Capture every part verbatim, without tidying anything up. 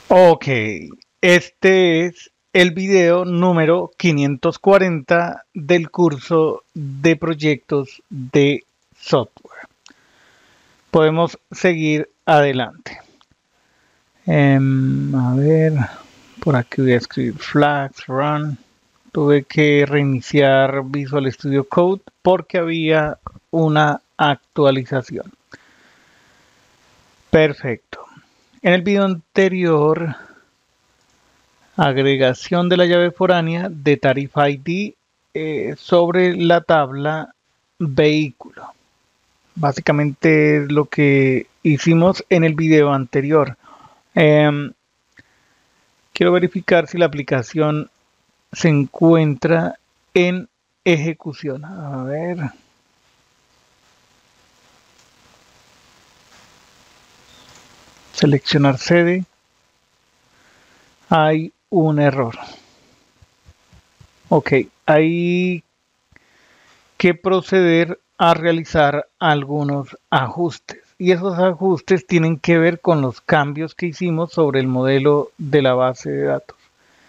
Ok, este es el video número quinientos cuarenta del curso de proyectos de software. Podemos seguir adelante. Em, a ver, por aquí voy a escribir flags, run. Tuve que reiniciar Visual Studio Code porque había una actualización. Perfecto. En el video anterior, agregación de la llave foránea de tarifa I D eh, sobre la tabla vehículo. Básicamente es lo que hicimos en el video anterior. Eh, quiero verificar si la aplicación se encuentra en ejecución. A ver. Seleccionar sede. Hay un error. Ok, hay que proceder a realizar algunos ajustes. Y esos ajustes tienen que ver con los cambios que hicimos sobre el modelo de la base de datos.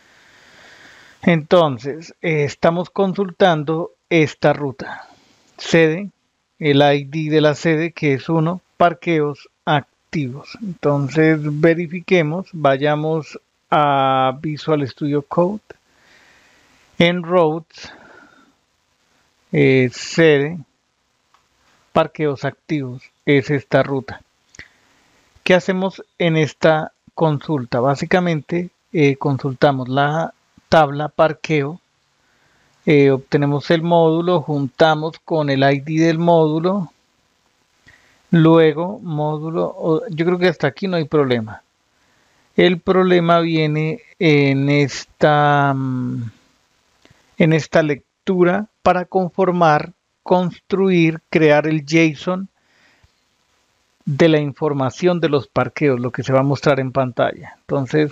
Entonces, eh, estamos consultando esta ruta. Sede, el I D de la sede que es uno, parqueos activos. Entonces, verifiquemos, vayamos a Visual Studio Code. En roads, eh, sede, parqueos activos, es esta ruta. ¿Qué hacemos en esta consulta? Básicamente eh, consultamos la tabla parqueo, eh, obtenemos el módulo, juntamos con el I D del módulo, luego módulo, yo creo que hasta aquí no hay problema. El problema viene en esta, en esta lectura para conformar, construir, crear el JSON de la información de los parqueos, lo que se va a mostrar en pantalla. Entonces,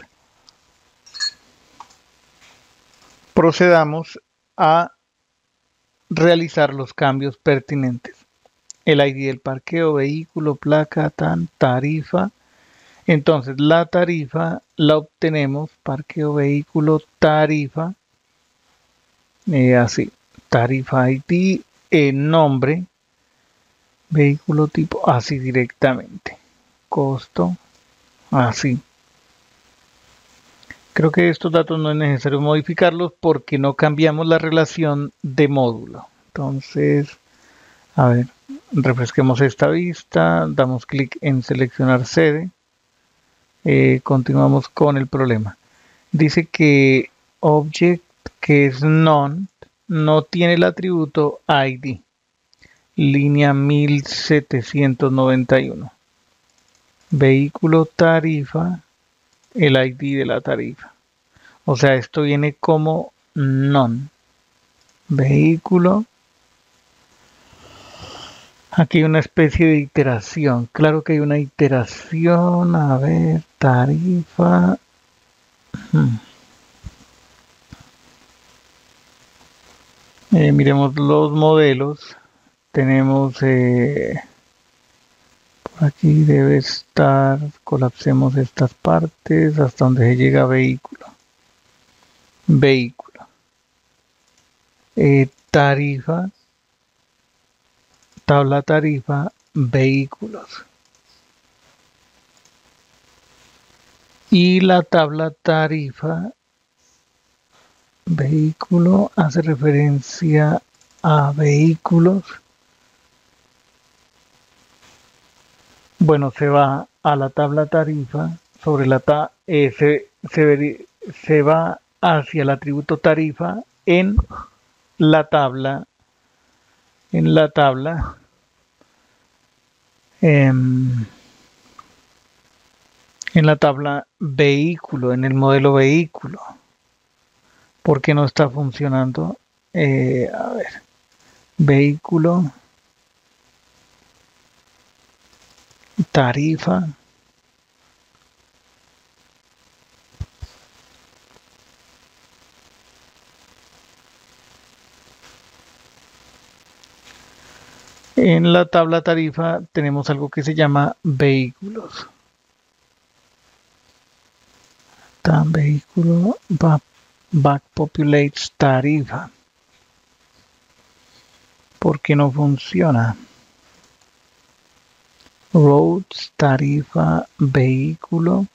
procedamos a realizar los cambios pertinentes. El I D del parqueo, vehículo, placa, tan, tarifa. Entonces, la tarifa la obtenemos, parqueo, vehículo, tarifa, eh, así, tarifa I D, eh, nombre, vehículo tipo, así directamente, costo, así. Creo que estos datos no es necesario modificarlos porque no cambiamos la relación de módulo. Entonces, a ver, refresquemos esta vista, damos clic en seleccionar sede, eh, continuamos con el problema. Dice que object que es none no tiene el atributo I D, línea mil setecientos noventa y uno. Vehículo tarifa, el I D de la tarifa. O sea, esto viene como none. Vehículo. Aquí hay una especie de iteración. Claro que hay una iteración. A ver, tarifa. Hmm. Eh, miremos los modelos. Tenemos... Eh, por aquí debe estar... Colapsemos estas partes hasta donde se llega vehículo. Vehículo. Eh, tarifa. Tabla tarifa. Vehículos. Y la tabla tarifa vehículo hace referencia a vehículos. Bueno, se va a la tabla tarifa, sobre la ta eh, se, se, se va hacia el atributo tarifa en la tabla, en la tabla, eh, en la tabla vehículo, en el modelo vehículo. ¿Por qué no está funcionando? Eh, a ver, vehículo, tarifa. En la tabla tarifa tenemos algo que se llama vehículos. Tan vehículo back, back populates tarifa. ¿Por qué no funciona? Roads, tarifa, vehículo.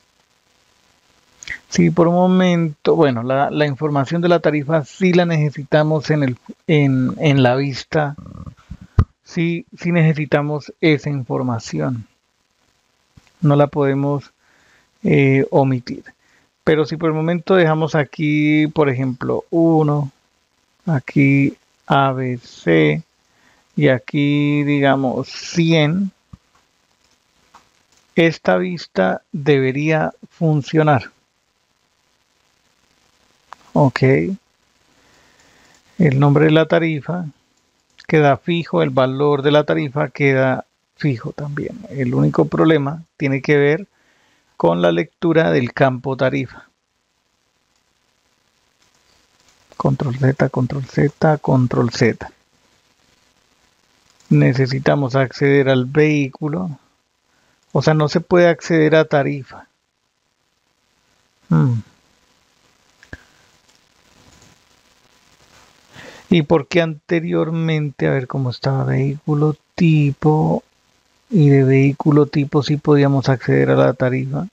Sí, por un momento, bueno, la, la información de la tarifa sí la necesitamos en, el, en, en la vista. Sí, sí necesitamos esa información. No la podemos eh, omitir. Pero si por el momento dejamos aquí, por ejemplo, uno, aquí A B C y aquí digamos cien, esta vista debería funcionar. Ok. El nombre de la tarifa queda fijo, el valor de la tarifa queda fijo también. El único problema tiene que ver con la lectura del campo tarifa. Control Z, Control Z, Control Z. Necesitamos acceder al vehículo. O sea, no se puede acceder a tarifa. Hmm. ¿Y por qué anteriormente, a ver cómo estaba vehículo tipo, y de vehículo tipo sí podíamos acceder a la tarifa?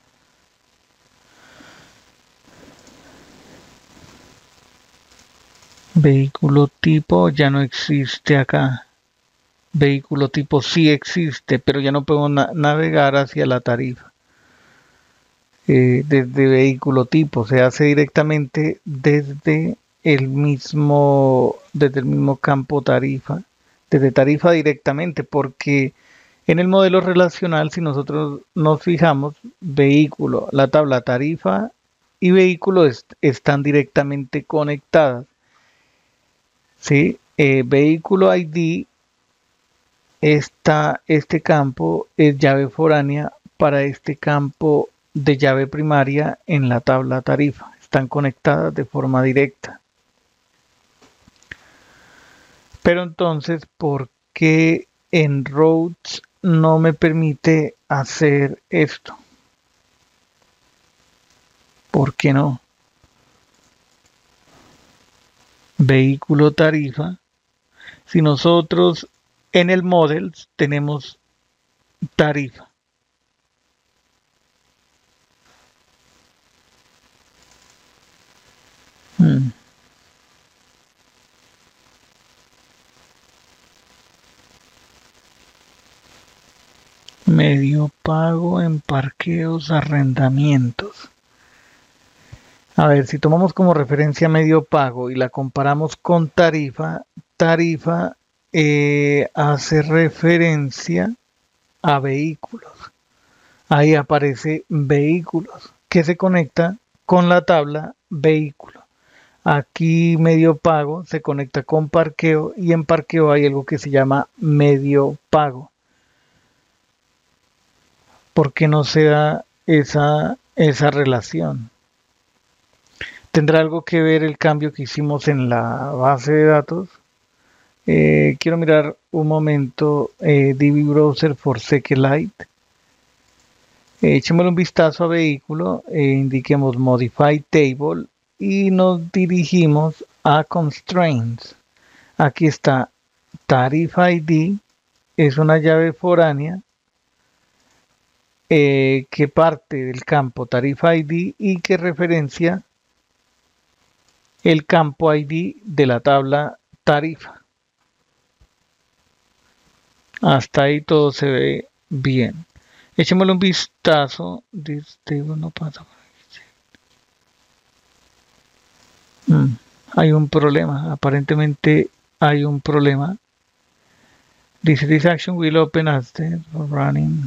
Vehículo tipo ya no existe acá. Vehículo tipo sí existe, pero ya no puedo na navegar hacia la tarifa. Eh, desde vehículo tipo se hace directamente desde el mismo desde el mismo campo tarifa, desde tarifa directamente, porque en el modelo relacional, si nosotros nos fijamos, vehículo, la tabla tarifa y vehículo est están directamente conectadas. ¿Sí? Eh, vehículo I D, está, este campo es llave foránea para este campo de llave primaria en la tabla tarifa. Están conectadas de forma directa. Pero entonces, ¿por qué en Roads no me permite hacer esto? ¿Por qué no? Vehículo tarifa. Si nosotros en el Models tenemos tarifa. Hmm. Medio pago en parqueos, arrendamientos. A ver, si tomamos como referencia medio pago y la comparamos con tarifa, tarifa eh, hace referencia a vehículos. Ahí aparece vehículos, que se conecta con la tabla vehículo. Aquí medio pago se conecta con parqueo y en parqueo hay algo que se llama medio pago. ¿Por qué no se da esa, esa relación? ¿Tendrá algo que ver el cambio que hicimos en la base de datos? Eh, quiero mirar un momento eh, D B Browser for SQLite. Eh, echémosle un vistazo a vehículo, eh, indiquemos Modify Table y nos dirigimos a Constraints. Aquí está Tarifa I D, es una llave foránea eh, que parte del campo Tarifa I D y que referencia el campo I D de la tabla tarifa. Hasta ahí todo se ve bien. Echémosle un vistazo. This table no pasa. Mm, hay un problema. Aparentemente hay un problema. Dice this action will open as the running.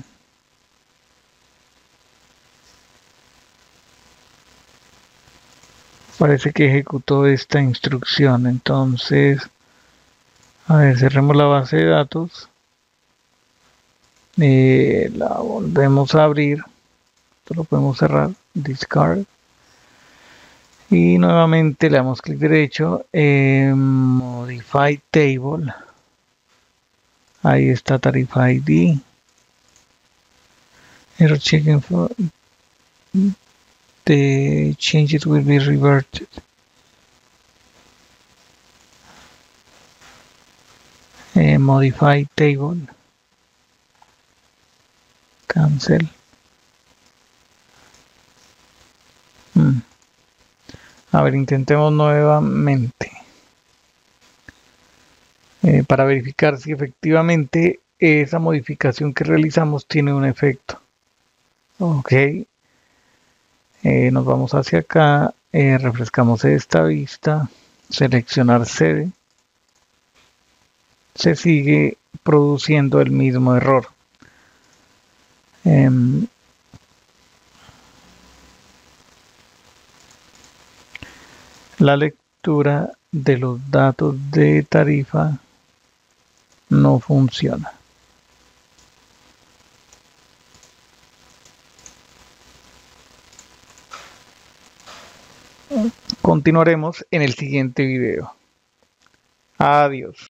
Parece que ejecutó esta instrucción. Entonces, a ver, cerremos la base de datos. Eh, la volvemos a abrir. Esto lo podemos cerrar. Discard. Y nuevamente le damos clic derecho. Eh, Modify Table. Ahí está Tarifa I D. Error checking for. the changes will be reverted. Uh, modify table. Cancel. Hmm. A ver, intentemos nuevamente. Eh, para verificar si efectivamente esa modificación que realizamos tiene un efecto. Ok. Eh, nos vamos hacia acá. Eh, refrescamos esta vista. Seleccionar sede. Se sigue produciendo el mismo error. Eh, la lectura de los datos de tarifa no funciona. Continuaremos en el siguiente video. Adiós.